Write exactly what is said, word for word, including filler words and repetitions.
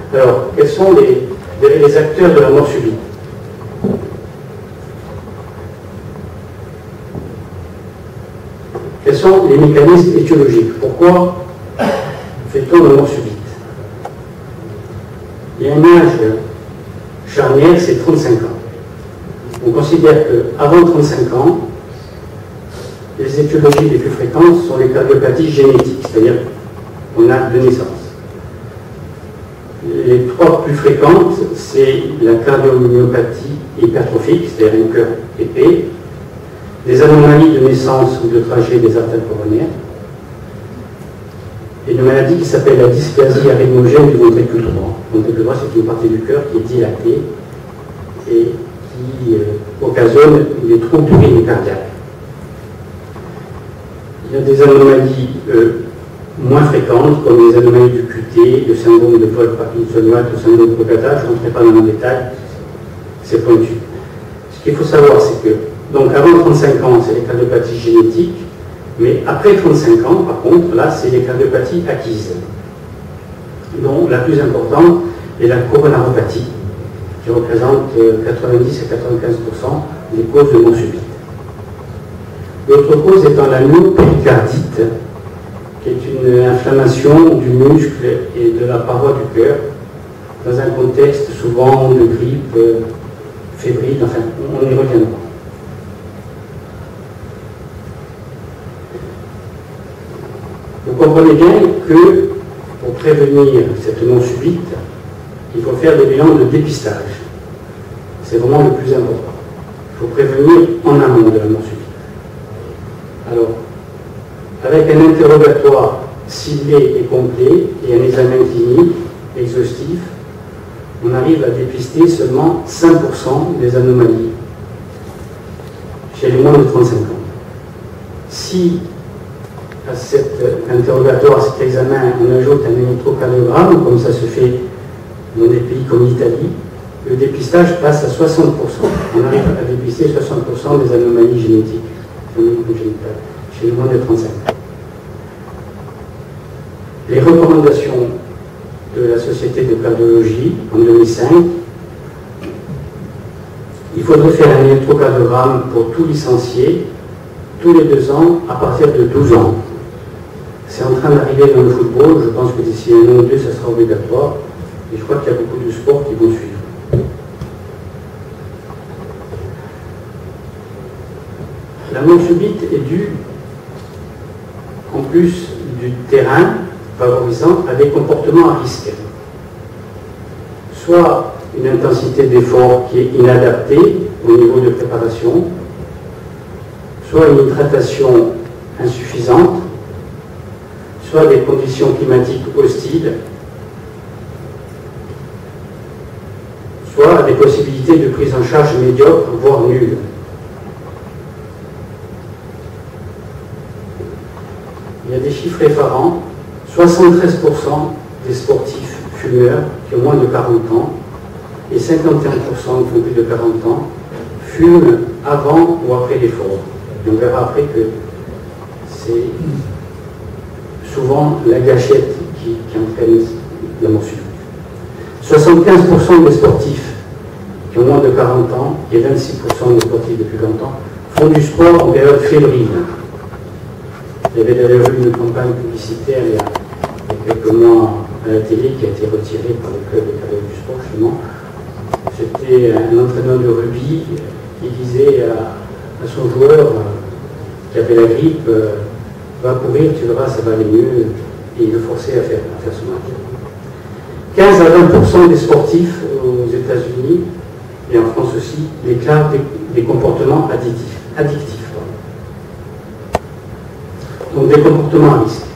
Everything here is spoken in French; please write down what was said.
Alors, quels sont les, les acteurs de la mort subite? Quels sont les mécanismes étiologiques? Pourquoi fait-on la mort subite? Il y a un âge charnière, c'est trente-cinq ans. On considère qu'avant trente-cinq ans, les étiologies les plus fréquentes sont les cardiopathies génétiques, c'est-à-dire qu'on a de naissance. Les trois plus fréquentes, c'est la cardiomyopathie hypertrophique, c'est-à-dire un cœur épais, des anomalies de naissance ou de trajet des artères coronaires, et une maladie qui s'appelle la dysplasie arythmogène du ventricule droit. Le ventricule droit, c'est une partie du cœur qui est dilatée et qui euh, occasionne des troubles du rythme cardiaque. Il y a des anomalies euh, moins fréquentes, comme les anomalies du Q T, le syndrome de Paul Parkinson-Watt, le syndrome de Brugada. Je ne rentrerai pas dans le détail, c'est pointu. Ce qu'il faut savoir, c'est que, donc avant trente-cinq ans, c'est les cardiopathies génétiques, mais après trente-cinq ans, par contre, là, c'est les cardiopathies acquises, dont la plus importante est la coronaropathie, qui représente quatre-vingt-dix à quatre-vingt-quinze pour cent des causes de mort subite. L'autre cause étant la myopéricardite, qui est une inflammation du muscle et de la paroi du cœur, dans un contexte souvent de grippe euh, fébrile, enfin, on y reviendra. Vous comprenez bien que pour prévenir cette mort subite, il faut faire des bilans de dépistage. C'est vraiment le plus important. Il faut prévenir en amont de la mort subite. Alors, avec un interrogatoire ciblé et complet et un examen clinique exhaustif, on arrive à dépister seulement cinq pour cent des anomalies chez les moins de trente-cinq ans. Si à cet interrogatoire, à cet examen, on ajoute un électrocardiogramme, comme ça se fait dans des pays comme l'Italie, le dépistage passe à soixante pour cent. On arrive à dépister soixante pour cent des anomalies génétiques chez les moins de trente-cinq ans. Les recommandations de la Société de cardiologie en deux mille cinq, il faudrait faire un électrocardiogramme pour tout licencié tous les deux ans à partir de douze ans. C'est en train d'arriver dans le football, je pense que d'ici un an ou deux, ça sera obligatoire, et je crois qu'il y a beaucoup de sports qui vont suivre. La mort subite est due, en plus du terrain favorisant, à des comportements à risque. Soit une intensité d'effort qui est inadaptée au niveau de préparation, soit une hydratation insuffisante, soit des conditions climatiques hostiles, soit des possibilités de prise en charge médiocre, voire nulle. Il y a des chiffres effarants. soixante-treize pour cent des sportifs fumeurs qui ont moins de quarante ans et cinquante et un pour cent qui ont plus de quarante ans fument avant ou après l'effort. Et on verra après que c'est souvent la gâchette qui, qui entraîne la mort subite. soixante-quinze pour cent des sportifs qui ont moins de quarante ans et vingt-six pour cent des sportifs de plus de quarante ans font du sport en période fébrile. Il y avait d'ailleurs eu une campagne publicitaire il y a, il y a quelques mois à la télé qui a été retirée par le club de carrière du sport, justement. C'était un entraîneur de rugby qui disait à, à son joueur qui avait la grippe, euh, va courir, tu verras, ça va aller mieux, et il le forçait à faire, à faire son match. quinze à vingt pour cent des sportifs aux États-Unis et en France aussi déclarent des, des comportements addictifs. addictifs. Donc des comportements à risque.